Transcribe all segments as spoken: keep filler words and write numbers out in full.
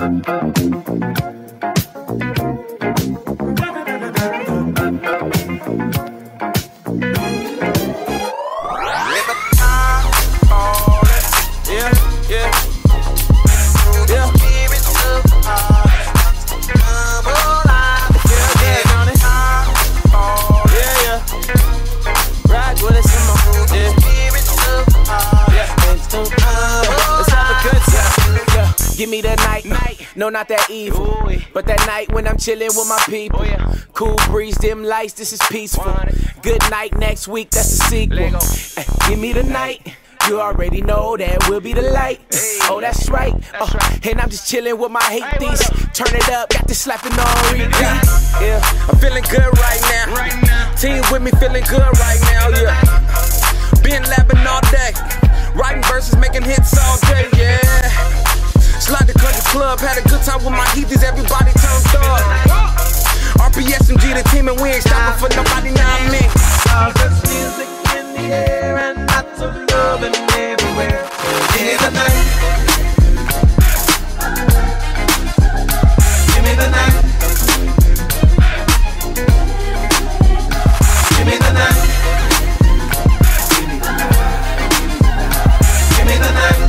Give me that night, night, no not that evil, ooh, but that night when I'm chilling with my people. Oh, yeah. Cool breeze, dim lights, this is peaceful. Good night next week, that's the sequel. Ay, give me the night, you already know that we'll be the light. Hey, oh, that's right, that's uh, right. And I'm just chilling with my hate hey, these. Turn it up, got this slapping on repeat. Yeah. yeah, I'm feeling good right now. Right now. Team with me feeling good right now. Yeah, been labbing all day, writing verses, making hits all day. Yeah. Slide the country club, had a good time with my heathies, everybody turned up. R P S M G the team and we ain't stopping for nobody, now I mean. Cause there's music in the air and lots of loving everywhere. Give me the night. Give me the night. Give me the night. Give me the night.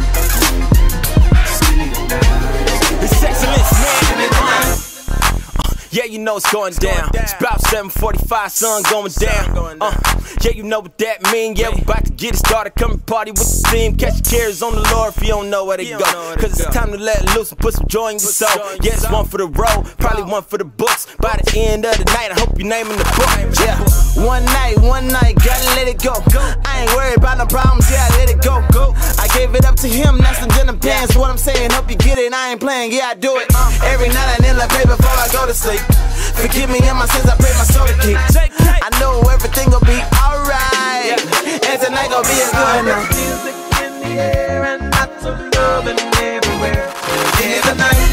Yeah, you know it's going down. It's about seven forty-five, sun going down. Uh, yeah, you know what that mean. Yeah, we about to get it started. Come and party with the team. Catch your cares on the Lord if you don't know where to go. Cause it's time to let loose and put some joy in your soul. Yeah, it's one for the road, probably one for the books. By the end of the night, I hope you name in the book. Yeah, one night, one night, gotta let it go. I ain't worried about no problems, yeah, I let it go. I gave it up to him, that's some denim pants. What I'm saying, hope you get it, I ain't playing, yeah, I do it. Every night I kneel and pray before I go to sleep. Forgive me in my sins, I pray my soul to keep. I know everything gon' be alright, and tonight gon' be a good night. Music in the air and lots of loving everywhere. Give me the night.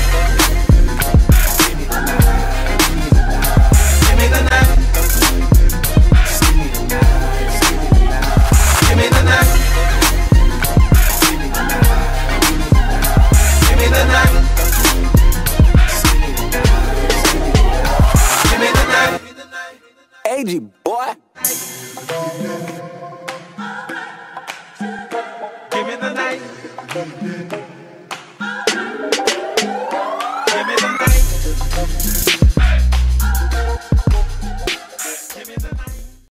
Give me the night. Give me the night. Give me the night. A G